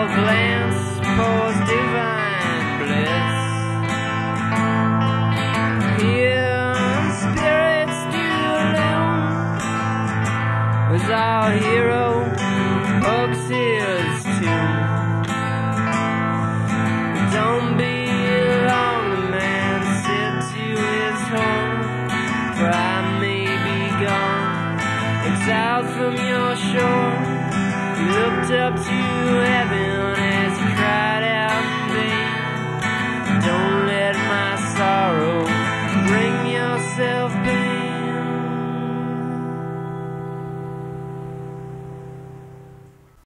your glance pours divine bliss. Here spirits do illume as our hero hugs his tomb. Don't be long, the man said to his home, for I may be gone, exiled from your shore. He looked up to heaven